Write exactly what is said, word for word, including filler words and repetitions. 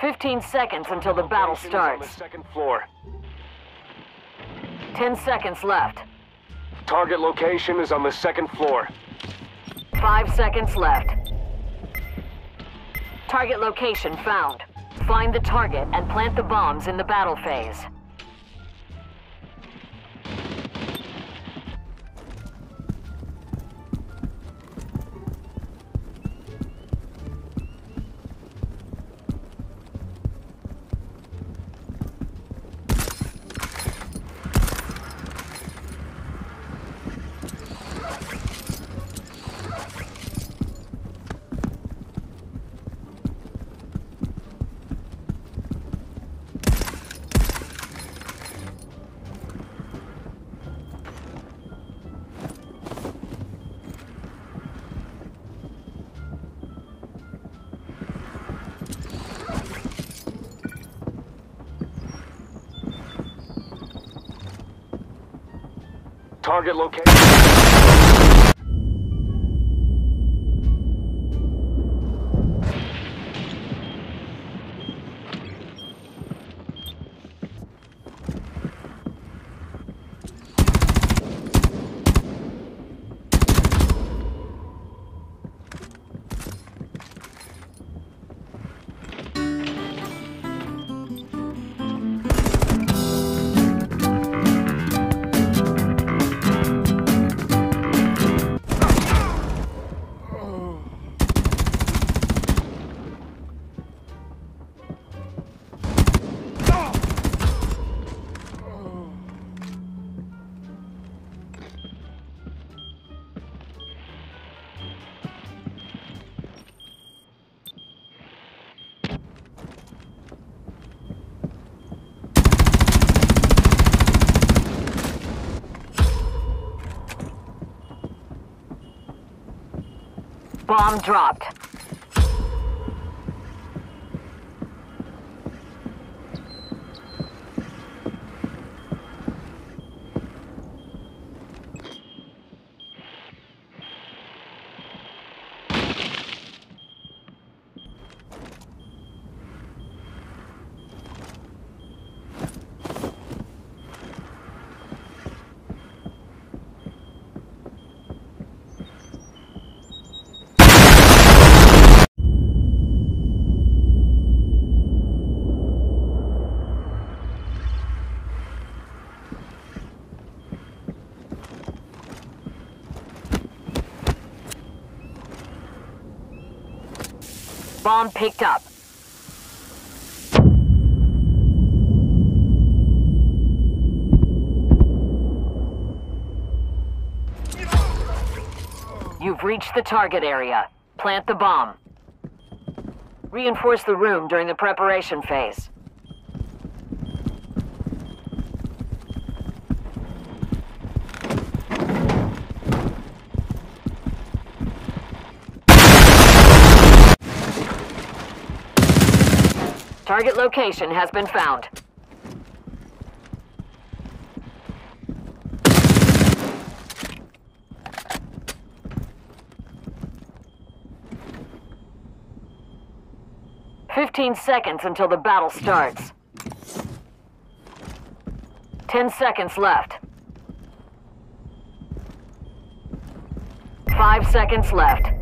Fifteen seconds until the battle Location is starts. on the second floor. Ten seconds left. Target location is on the second floor. Five seconds left. Target location found. Find the target and plant the bombs in the battle phase. Target location. Bomb dropped. Bomb picked up. You've reached the target area. Plant the bomb. Reinforce the room during the preparation phase. Target location has been found. Fifteen seconds until the battle starts. Ten seconds left. Five seconds left.